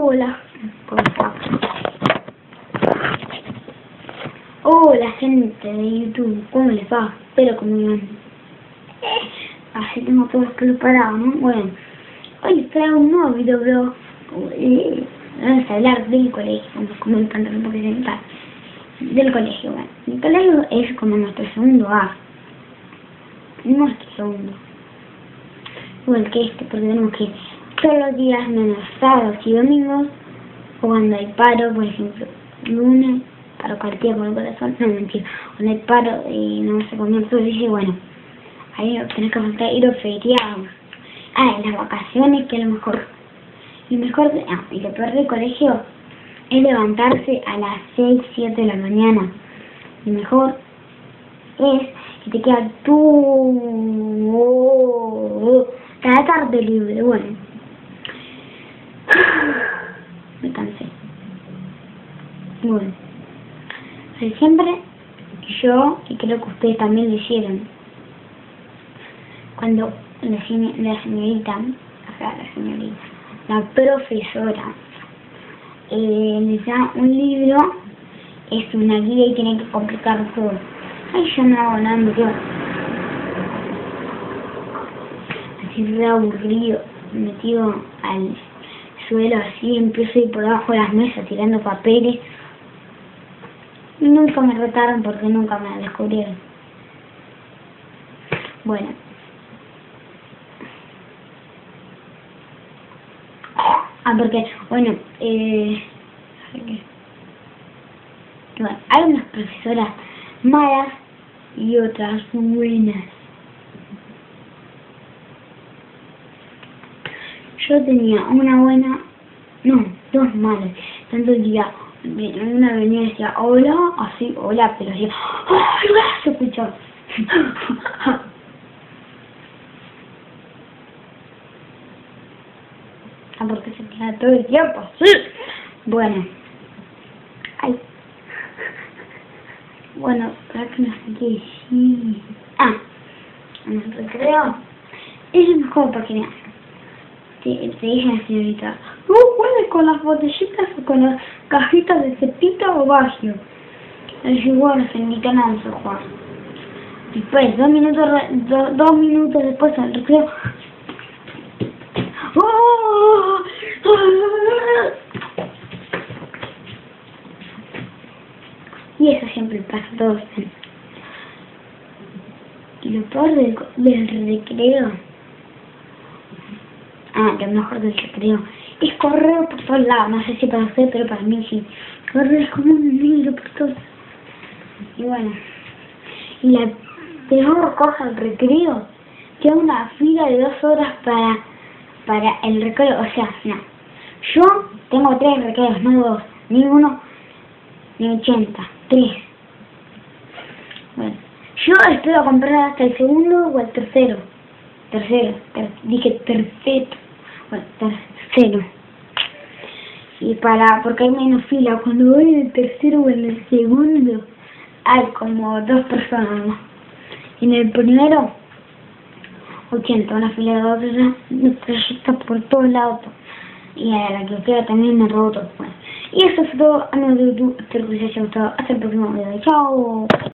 Hola. Hola gente de YouTube, ¿cómo les va? Espero que muy bien. Así tengo todo preparado, ¿no? Bueno, hoy les traigo un nuevo video, vamos a hablar del colegio, como me encanta un poco del colegio. Bueno, el colegio es como nuestro segundo A, nuestro segundo, igual que este, porque tenemos que ir todos los días menos sábados y domingos, o cuando hay paro, por ejemplo, lunes, paro cardíaco con el corazón, no mentira, cuando hay paro y no se comió todo, dice, bueno, ahí tenés que faltar ir a feriados. En las vacaciones, que es lo mejor. Y lo peor del colegio es levantarse a las 6, 7 de la mañana. Y mejor es que te queda cada tarde libre. Bueno, me cansé. Bueno, siempre yo, y creo que ustedes también lo hicieron, cuando la señorita, la profesora, les da un libro, es una guía y tiene que complicar todo. Ay, yo no hago nada, me quedo así re aburrido, metido al suelo así, empiezo a ir por abajo de las mesas tirando papeles. Y nunca me retaron porque nunca me descubrieron. Bueno. Porque, bueno, hay unas profesoras malas y otras buenas. Yo tenía una buena, no, dos malas. Tanto el día, una venía y decía, hola, así, hola, pero decía, ¡ay, se escuchó! Porque se queda todo el tiempo. ¡Sí! Bueno. Ay. Bueno, para que no sé qué decir. En el recreo. Es un juego porque mira. Te dije la señorita. ¿Juegas con las botellitas o con las cajitas de cepita o bagio? Le dije, bueno, señorita, no vamos a jugar. Después, dos minutos después en el recreo. Y eso siempre pasa a todos. Y lo peor del recreo, lo mejor del recreo, es correr por todos lados. No sé si para usted, pero para mí sí. Correr es como un libro por todos. Y bueno, y la peor cosa del recreo, que es una fila de 2 horas para el recreo. O sea, no. Yo tengo 3 recreos, no 2. Ni 1, ni 80. 3. Bueno, yo espero comprar hasta el segundo o el tercero. Dije tercero. Bueno, tercero. Y porque hay menos fila. Cuando voy en el tercero o en el segundo, hay como 2 personas más. Y en el primero, 80, una fila de 2 horas, me proyecta por todos lados. Y a la que queda también me robó todo. Bueno, y eso es todo, amigos de YouTube. Espero que les haya gustado. Hasta el próximo video. Chao.